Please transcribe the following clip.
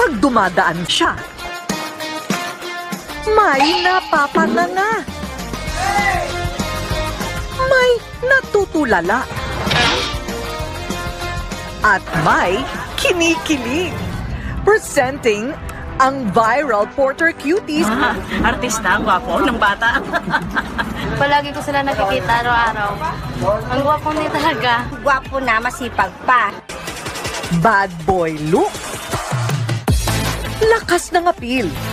pag dumadaan siya. May napapanganga. May natutulala. At may kinikilig. Presenting ang viral Porter Cuties. Artista, ang gwapo ng bata. Palagi ko sila nakikita araw-araw. Ang gwapo niya talaga. Gwapo na, masipag pa. Bad boy look. Lakas ng appeal.